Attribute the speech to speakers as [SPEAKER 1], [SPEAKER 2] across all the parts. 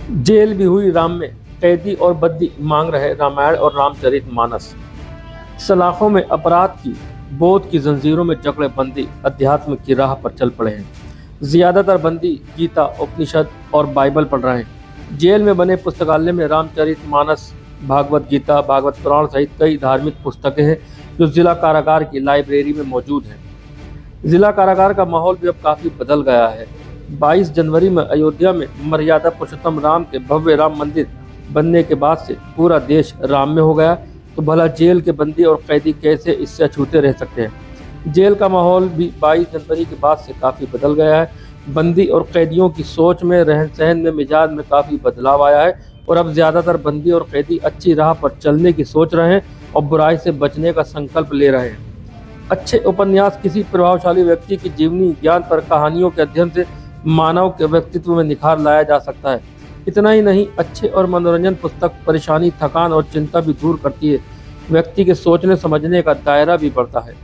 [SPEAKER 1] Jail भी हुई राम में, कैदी और बद्दी मांग रहे रामायण और रामचरितमानस। सलाखों में अपराध की, बोध की जंजीरों में जकड़े बंदी अध्यात्म की राह पर चल पड़े हैं। ज्यादातर बंदी गीता, उपनिषद और बाइबल पढ़ रहे हैं। जेल में बने पुस्तकालय में रामचरितमानस, भागवत गीता, भागवत पुराण सहित कई धार्मिक पुस्तकें हैं जो जिला कारागार की लाइब्रेरी में मौजूद हैं। जिला कारागार का माहौल भी अब काफी बदल गया है। 22 जनवरी में अयोध्या में मर्यादा पुरुषोत्तम राम के भव्य राम मंदिर बनने के बाद से पूरा देश राम में हो गया, तो भला जेल के बंदी और कैदी कैसे इससे अछूते रह सकते हैं। जेल का माहौल भी 22 जनवरी के बाद से काफी बदल गया है। बंदी और कैदियों की सोच में, रहन सहन में, मिजाज में काफी बदलाव आया है और अब ज्यादातर बंदी और कैदी अच्छी राह पर चलने की सोच रहे हैं और बुराई से बचने का संकल्प ले रहे हैं। अच्छे उपन्यास किसी प्रभावशाली व्यक्ति की जीवनी ज्ञान पर कहानियों के अध्ययन से मानव के व्यक्तित्व में निखार लाया जा सकता है। इतना ही नहीं, अच्छे और मनोरंजन पुस्तक परेशानी, थकान और चिंता भी दूर करती है। व्यक्ति के सोचने समझने का दायरा भी बढ़ता है।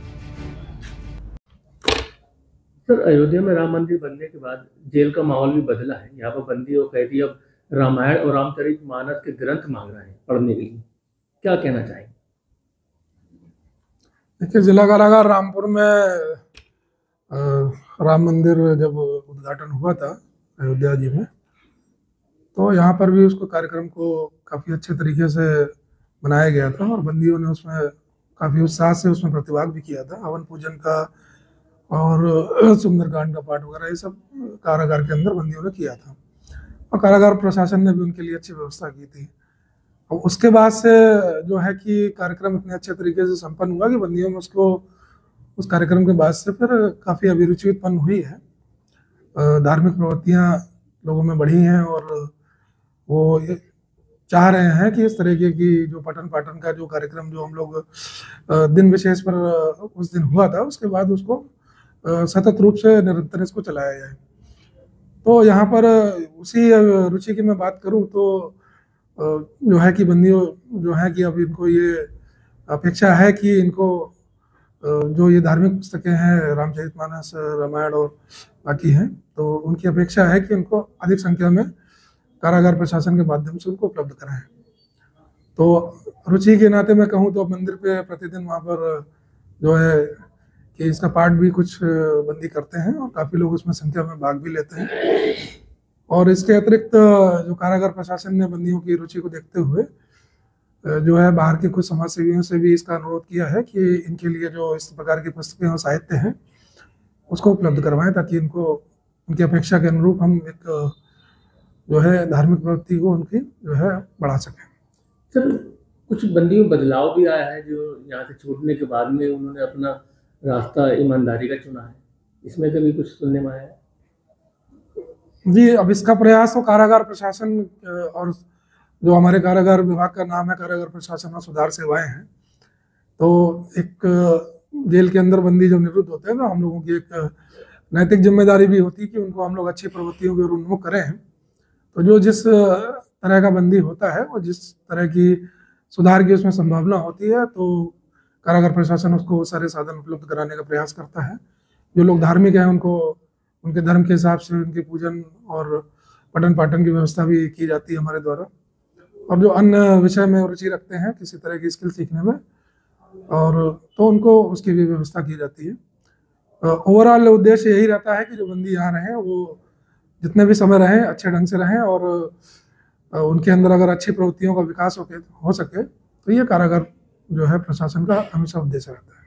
[SPEAKER 1] सर, अयोध्या में राम मंदिर बनने के बाद जेल का माहौल भी बदला है। यहाँ पर बंदी और कैदी अब रामायण और रामचरितमानस के ग्रंथ मांग रहे हैं पढ़ने के लिए। क्या कहना चाहेंगे?
[SPEAKER 2] देखिए, जिला कारागार रामपुर में राम मंदिर जब उद्घाटन हुआ था अयोध्या जी में, तो यहाँ पर भी उसको कार्यक्रम को काफ़ी अच्छे तरीके से बनाया गया था और बंदियों ने उसमें काफ़ी उत्साह से उसमें प्रतिभाग भी किया था। हवन पूजन का और सुंदरकांड का पाठ वगैरह ये सब कारागार के अंदर बंदियों ने किया था और कारागार प्रशासन ने भी उनके लिए अच्छी व्यवस्था की थी। और उसके बाद से जो है कि कार्यक्रम इतने अच्छे तरीके से संपन्न हुआ कि बंदियों में उसको उस कार्यक्रम के बाद से फिर काफ़ी अभिरुचि उत्पन्न हुई है। धार्मिक प्रवृत्तियाँ लोगों में बढ़ी हैं और वो ये चाह रहे हैं कि इस तरीके की जो पठन पाठन का जो कार्यक्रम जो हम लोग दिन विशेष पर उस दिन हुआ था, उसके बाद उसको सतत रूप से निरंतर इसको चलाया जाए। तो यहाँ पर उसी रुचि की मैं बात करूँ तो जो है कि बंदियों जो है कि अब इनको ये अपेक्षा है कि इनको जो ये धार्मिक पुस्तकें हैं, रामचरितमानस, रामायण और बाकी हैं, तो उनकी अपेक्षा है कि उनको अधिक संख्या में कारागार प्रशासन के माध्यम से उनको उपलब्ध कराएं। तो रुचि के नाते मैं कहूँ तो मंदिर पे प्रतिदिन वहाँ पर जो है कि इसका पाठ भी कुछ बंदी करते हैं और काफ़ी लोग उसमें संख्या में भाग भी लेते हैं। और इसके अतिरिक्त जो कारागार प्रशासन ने बंदियों की रुचि को देखते हुए जो है बाहर के कुछ समाज सेवियों से भी इसका अनुरोध किया है कि इनके लिए जो इस प्रकार की पुस्तकें और साहित्य हैं उसको उपलब्ध करवाएं, ताकि इनको उनकी अपेक्षा के अनुरूप हम एक जो है धार्मिक प्रवृत्ति को उनकी जो है बढ़ा सकें।
[SPEAKER 1] सर, कुछ बंदियों में बदलाव भी आया है जो यहाँ से छूटने के बाद में उन्होंने अपना रास्ता ईमानदारी का चुना है। इसमें कभी कुछ सुनने में आया है?
[SPEAKER 2] जी, अब इसका प्रयास तो कारागार प्रशासन और जो हमारे कारागार विभाग का नाम है कारागार प्रशासन और सुधार सेवाएं हैं, तो एक जेल के अंदर बंदी जो निवृत्त होते हैं ना, हम लोगों की एक नैतिक जिम्मेदारी भी होती है कि उनको हम लोग अच्छी प्रवृत्तियों के उन्मुख करें। तो जो जिस तरह का बंदी होता है और जिस तरह की सुधार की उसमें संभावना होती है, तो कारागार प्रशासन उसको सारे साधन उपलब्ध कराने का प्रयास करता है। जो लोग धार्मिक हैं उनको उनके धर्म के हिसाब से उनके पूजन और पठन पाठन की व्यवस्था भी की जाती है हमारे द्वारा। और जो अन्य विषय में रुचि रखते हैं किसी तरह की स्किल सीखने में, और तो उनको उसकी भी व्यवस्था की जाती है। ओवरऑल उद्देश्य यही रहता है कि जो बंदी यहाँ रहें वो जितने भी समय रहें अच्छे ढंग से रहें और उनके अंदर अगर अच्छी प्रवृत्तियों का विकास हो सके तो ये कारागार जो है प्रशासन का हमेशा उद्देश्य रहता है।